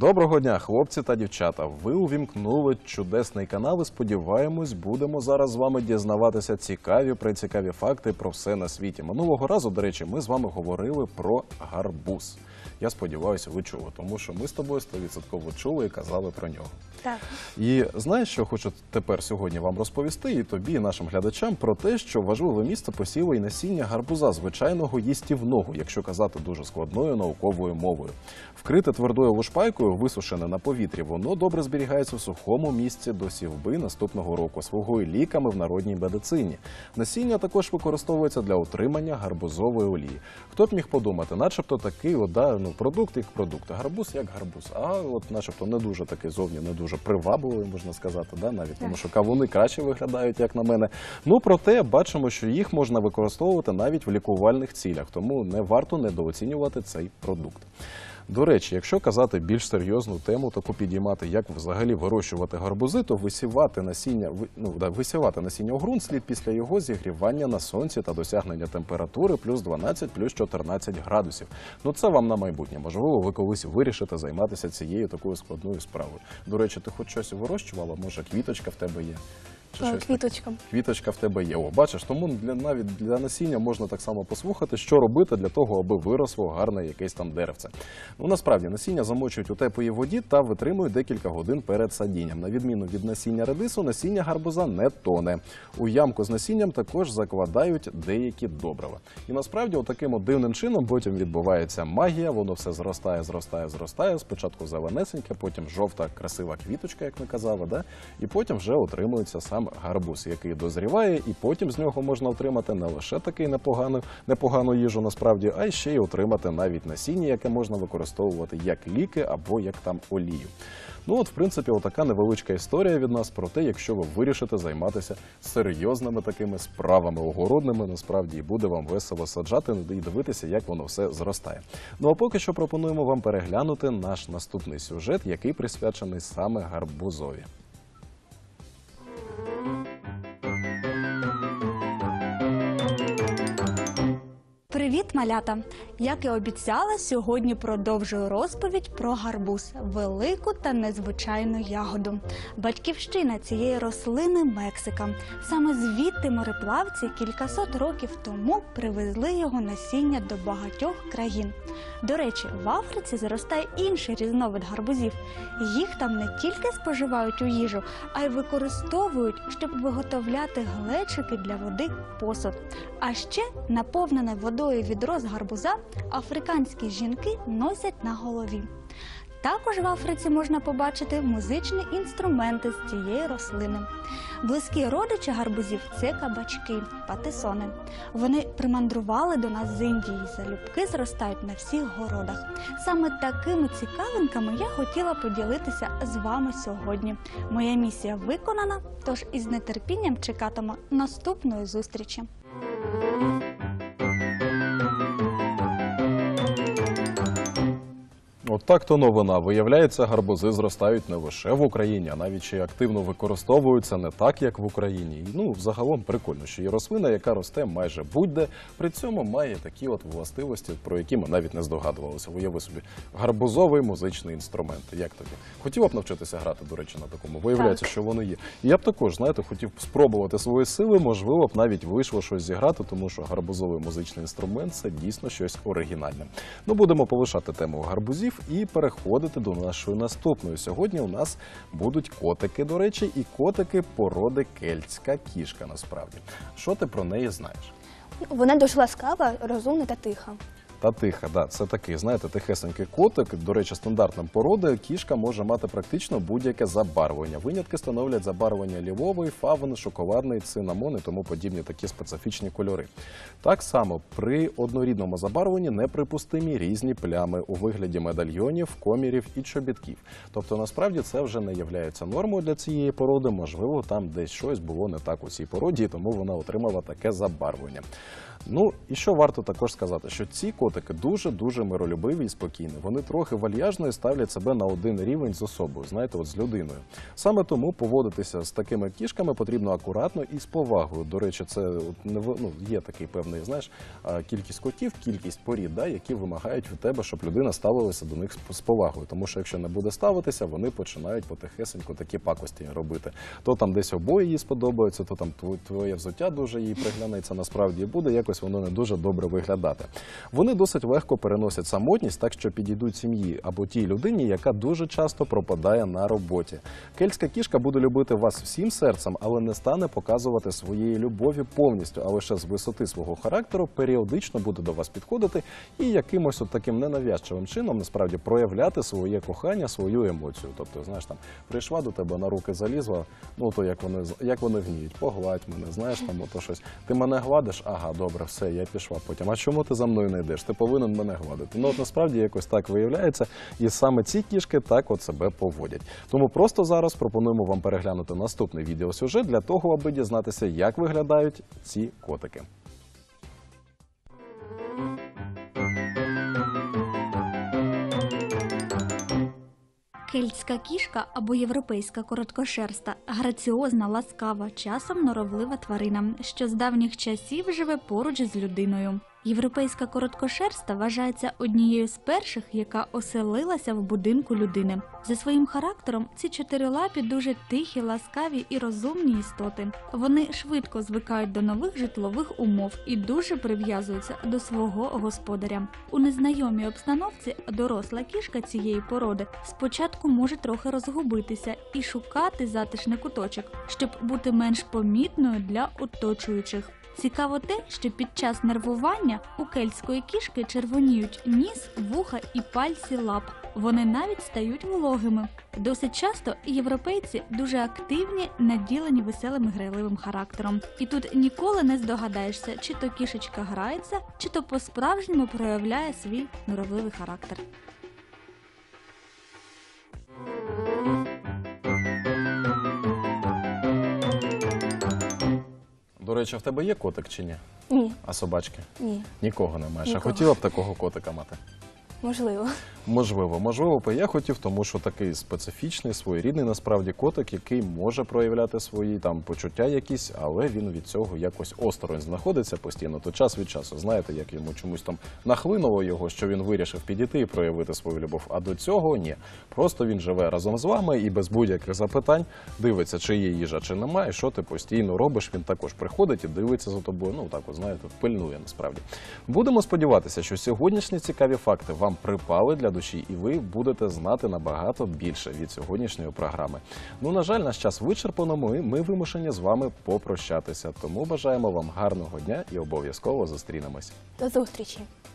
Доброго дня, хлопці та дівчата. Ви увімкнули чудесний канал і, сподіваємось, будемо зараз з вами дізнаватися цікаві факти про все на світі. Минулого разу, до речі, ми з вами говорили про гарбуз. Я сподіваюся, ви чули, тому що ми з тобою 100% чули і казали про нього. Так. І знаєш, що хочу тепер сьогодні вам розповісти, і тобі, і нашим глядачам, про те, що важливе місце посіву і насіння гарбуза, звичайного їстівного, якщо казати дуже складною науковою мовою. Вкрите твердою лушпайкою, висушене на повітрі, воно добре зберігається в сухому місці до сівби наступного року, слугує ліками в народній медицині. Насіння також використовується для утримання гарбузової олії. Хто б міг подумати, начебто такий продукт як продукт, гарбуз як гарбуз, а от начебто не дуже такий зовні, не дуже привабливий, можна сказати, навіть тому що кавуни краще виглядають, як на мене. Проте бачимо, що їх можна використовувати навіть в лікувальних цілях, тому не варто недооцінювати цей продукт. До речі, якщо казати більш серйозну тему, таку підіймати, як взагалі вирощувати гарбузи, то висівати насіння у ґрунт слід після його зігрівання на сонці та досягнення температури плюс 12, плюс 14 градусів. Це вам на майбутнє. Можливо, ви колись вирішите займатися цією такою складною справою. До речі, ти хоч щось вирощувала? Може, квіточка в тебе є? Квіточка. Квіточка в тебе є. Бачиш, тому навіть для насіння можна так само послухати, що робити для того, аби виросло гарне якесь там деревце. Насправді, насіння замочують у теплій воді та витримують декілька годин перед садінням. На відміну від насіння редису, насіння гарбуза не тоне. У ямку з насінням також закладають деякі добрива. І насправді, отаким дивним чином потім відбувається магія, воно все зростає. Спочатку зеленесеньке, потім жовта красива квіточка, як ми казали, і потім вже отримується сам гарбуз, який дозріває, і потім з нього можна отримати не лише такий непогану їжу насправді, а й ще й отримати навіть насіння, яке можна використовувати як ліки або як там олію. В принципі, отака невеличка історія від нас про те, якщо ви вирішите займатися серйозними такими справами огородними, насправді, і буде вам весело саджати і дивитися, як воно все зростає. А поки що пропонуємо вам переглянути наш наступний сюжет, який присвячений саме гарбузові. Привіт, малята! Як і обіцяла, сьогодні продовжую розповідь про гарбуз – велику та незвичайну ягоду. Батьківщина цієї рослини – Мексика. Саме звідти мореплавці кількасот років тому привезли його насіння до багатьох країн. До речі, в Африці зростає інший різновид гарбузів. Їх там не тільки споживають у їжу, а й використовують, щоб виготовляти глечики для води, посуд. А ще наповнене водою відро з гарбуза африканські жінки носять на голові. Також в Африці можна побачити музичні інструменти з цієї рослини. Близькі родичі гарбузів – це кабачки, патисони. Вони примандрували до нас з Індії, залюбки зростають на всіх городах. Саме такими цікавинками я хотіла поділитися з вами сьогодні. Моя місія виконана, тож із нетерпінням чекатиму наступної зустрічі. От так-то новина. Виявляється, гарбузи зростають не лише в Україні, а навіть ще й активно використовуються не так, як в Україні. І, загалом прикольно, що є рослина, яка росте майже будь-де, при цьому має такі властивості, про які ми навіть не здогадувалися. Уяви собі, гарбузовий музичний інструмент. Як тобі? Хотіла б навчитися грати, до речі, на такому? Виявляється, що воно є. І я б також, хотів спробувати свої сили, можливо б навіть вийшло щось зіграти, тому що гарбузовий музичний інструмент – це дійсно щось оригінальне. Будемо полишати тему гарбузів і переходити до нашої наступної. Сьогодні у нас будуть котики, до речі, і котики породи кельтська кішка, насправді. Що ти про неї знаєш? Вона дуже ласкава, розумна та тиха. Та тиха, це такий, тихесенький котик. До речі, стандартним породи кішка може мати практично будь-яке забарвлення. Винятки становлять забарвлення ліловий, фавн, шоколадний, цинамон і тому подібні такі специфічні кольори. Так само при однорідному забарвленні неприпустимі різні плями у вигляді медальйонів, комірів і чобітків. Тобто, насправді, це вже не є нормою для цієї породи. Можливо, там десь щось було не так у цій породі, тому вона отримала таке забарвлення. Ну, і що варто також сказати, що ці котики дуже-дуже миролюбиві і спокійні. Вони трохи вальяжно і ставлять себе на один рівень з особою, знаєте, от з людиною. Саме тому поводитися з такими кішками потрібно акуратно і з повагою. До речі, це є такий певний, знаєш, кількість котів, кількість порід, да, які вимагають від тебе, щоб людина ставилася до них з повагою. Тому що якщо не буде ставитися, вони починають потихесенько такі пакості робити. То там десь обої їй сподобаються, то там твоє взуття дуже їй приглянеться, насправді буде якось воно не дуже добре виглядати. Вони досить легко переносять самотність, так що підійдуть сім'ї або тій людині, яка дуже часто пропадає на роботі. Кельтська кішка буде любити вас всім серцем, але не стане показувати своєї любові повністю, а лише з висоти свого характеру періодично буде до вас підходити і якимось от таким ненавязчивим чином насправді проявляти своє кохання, свою емоцію. Тобто, знаєш, там прийшла до тебе на руки залізла, ну то як вони вміють, погладь мене, знаєш, там ото щось. Ти мене гладиш? Ага, добре, все, я пішла потім. А чому ти за мною не йдеш? Ти повинен мене гладити. Ну от насправді якось так виявляється, і саме ці кішки так от себе поводять. Тому просто зараз пропонуємо вам переглянути наступний відеосюжет для того, аби дізнатися, як виглядають ці котики. Кельтська кішка або європейська короткошерста – граціозна, ласкава, часом норовлива тварина, що з давніх часів живе поруч з людиною. Європейська короткошерста вважається однією з перших, яка оселилася в будинку людини. За своїм характером ці чотирилапі дуже тихі, ласкаві і розумні істоти. Вони швидко звикають до нових житлових умов і дуже прив'язуються до свого господаря. У незнайомій обстановці доросла кішка цієї породи спочатку може трохи розгубитися і шукати затишний куточок, щоб бути менш помітною для оточуючих. Цікаво те, що під час нервування у кельтської кішки червоніють ніс, вуха і пальці лап. Вони навіть стають вологими. Досить часто європейці дуже активні, наділені веселим і грайливим характером. І тут ніколи не здогадаєшся, чи то кішечка грається, чи то по-справжньому проявляє свій норовливий характер. До речі, в тебе є котик чи ні? Ні. А собачки? Ні. Нікого не маєш. А Нікого. хотіла б такого котика мати? Можливо. Можливо, б я хотів, тому що такий специфічний, своєрідний насправді котик, який може проявляти свої там почуття якісь, але він від цього якось осторонь знаходиться постійно, то час від часу. Знаєте, як йому чомусь там нахлинуло його, що він вирішив підійти і проявити свою любов, а до цього ні. Просто він живе разом з вами і без будь-яких запитань дивиться, чи є їжа, чи немає, що ти постійно робиш, він також приходить і дивиться за тобою, ну так от, знаєте, пильнує насправді. Будемо сподіватися, що сьогоднішні цікаві факти вам припали для душі, і ви будете знати набагато більше від сьогоднішньої програми. Ну, на жаль, наш час вичерпано, ми вимушені з вами попрощатися. Тому бажаємо вам гарного дня і обов'язково зустрінемось. До зустрічі.